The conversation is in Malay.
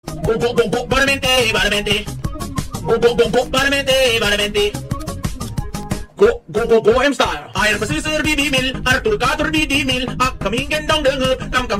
Baramente, baramente. Baramente, baramente. Go, M style. I am a sister, BB Mill, Arthur Carter, BD Mill, coming and down the kam kam